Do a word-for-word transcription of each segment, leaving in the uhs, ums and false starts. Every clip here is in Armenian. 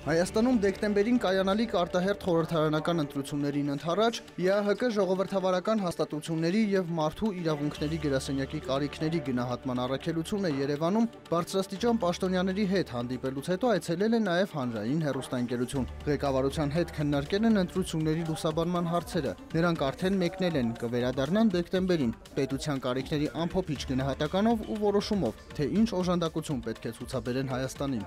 Հայաստանում դեկտեմբերին կայանալիք արտահերթ խորհրդարանական ընտրություններին ընդառաջ Ի Ա Հ Կ ժողովրդավարական հաստատությունների և մարդու իրավունքների գրասենյակի կարիքների գնահատման առաքելությունը Երևանում բարձրաստիճան պաշտոնյաների հետ հանդիպելուց հետո այցելել է նաև հանրային հեռուստաընկերություն։ Ղեկավարության հետ քննարկել են ընտրությունների լուսաբանման հարցերը։ Նրանք արդեն մեկնել են, կվերադառնան դեկտեմբերին, պետության կարիքների ամփոփիչ գնահատականով ու որոշումով, թե ինչ օժանդակություն պետք է ցուցաբերեն Հայաստանին։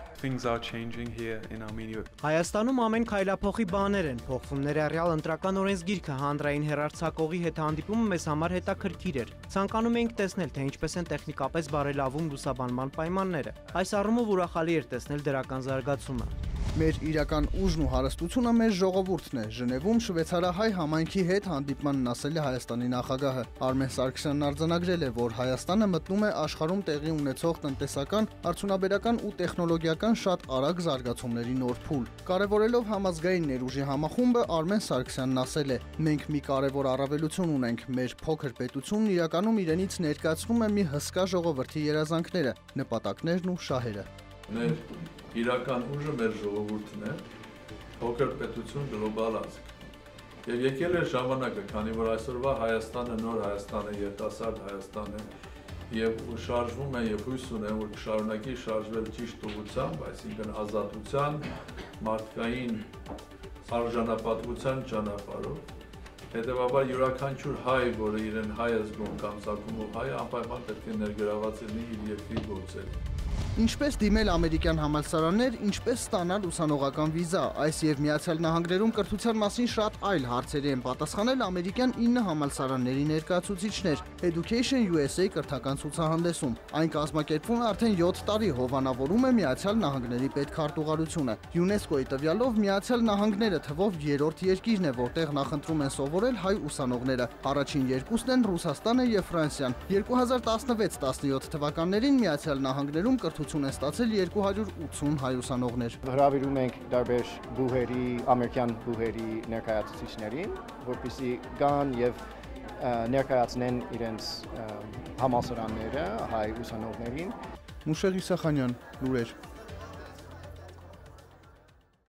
Հայաստանում ամեն քայլափոխի բաներ են, փոխվում ներառյալ ընտրական օրենսգիրքը, հանրային հեռարձակողի հետ հանդիպումը մեզ համար հետաքրքիր էր։ Ցանկանում էինք տեսնել, թե ինչպես են տեխնիկապես բարելավում լուսաբանման պայմանները։ Այս առումով ուրախալի էր տեսնել դրական զարգացումը։ Մեր իրական ուժն ու հարստությունը մեր ժողովուրդն է։ Ժնևում շվեյցարահայ համայնքի հետ հանդիպմանն ասել է Հայաստանի նախագահը։ Արմեն Սարգսյանն արձանագրել է, որ Հայաստանը մտնում է աշխարհում տեղի ունեցող տնտեսական, արդյունաբերական ու տեխնոլոգիական շատ արագ զարգացումների նոր փուլ։ Կարևորելով համազգային ներուժի համախումբը, Արմեն Սարգսյանն ասել է. «Մենք մի կարևոր առավելություն ունենք, մեր փոքր պետությունն իրականում իրենից ներկայացնում է մի հսկա ժողովրդի երազանքները, նպատակներն ու շահերը»։ Մեր իրական ուժը մեր ժողովուրդն է, փոքր պետություն գլոբալ ազգ։ Եվ եկել է ժամանակը, քանի որ այսօրվա Հայաստանը նոր Հայաստան է, երիտասարդ Հայաստան է, եւ շարժվում է եւ հույս ունեմ, որ կշարունակի շարժվել ճիշտ ուղղությամբ, այսինքն ազատության, մարդկային արժանապատվության ճանապարհով։ Հետևաբար յուրաքանչյուր հայ, որը իրեն հայ է զգում կամ ծագումով հայ, անպայման պետք է ներգրաված լինի իր երկրի գործերին։ Ինչպես դիմել ամերիկյան համալսարաններ, ինչպես ստանալ ուսանողական վիզա, այս եւ Միացյալ Նահանգներում կրթության մասին շատ այլ հարցերի են պատասխանել ամերիկյան ինը համալսարանների ներկայացուցիչներ Education U S A կրթական ցուցահանդեսում։ Այն կազմակերպվում է արդեն յոթ տարի, հովանավորում է Միացյալ Նահանգների պետքարտուղարությունը։ ՅՈՒՆԵՍԿՕ-ի տվյալով Միացյալ Նահանգները թվով երրորդ երկիրն է, որտեղ նախընտրում են սովորել հայ ուսանողները։ Առաջին երկուսն են Ռուսաստանը եւ Ֆրանսիան։ երկու հազար տասնվեց տասնյոթ թվականներին Միացյալ Նահանգներում կրթություն են ստացել երկու հարյուր ութսուն հայ ուսանողներ։ Հրավիրում ենք տարբեր բուհերի, ամերիկյան բուհերի ներկայացուցիչներին, որպեսզի գան եւ ներկայացնեն իրենց համալսարանները հայ ուսանողներին։ Նուշեղ Իսախանյան, լուրեր։